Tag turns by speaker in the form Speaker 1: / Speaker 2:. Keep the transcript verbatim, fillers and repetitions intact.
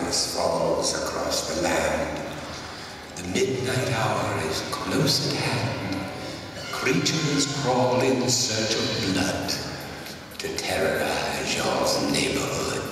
Speaker 1: darkness falls across the land. The midnight hour is close at hand. Creatures crawl in search of blood to terrorize your neighborhood.